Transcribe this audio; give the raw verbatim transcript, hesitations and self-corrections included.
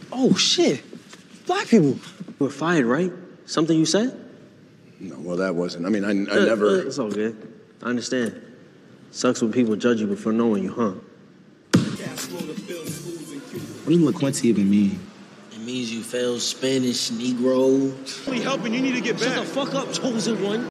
Oh, shit. Black people. You were fired, right? Something you said? No, well, that wasn't. I mean, I, I uh, never... Uh, it's all good. I understand. Sucks when people judge you before knowing you, huh? What does LaQuincy even mean? It means you failed Spanish, Negro. Only helping, you need to get back. Shut the fuck up, chosen one.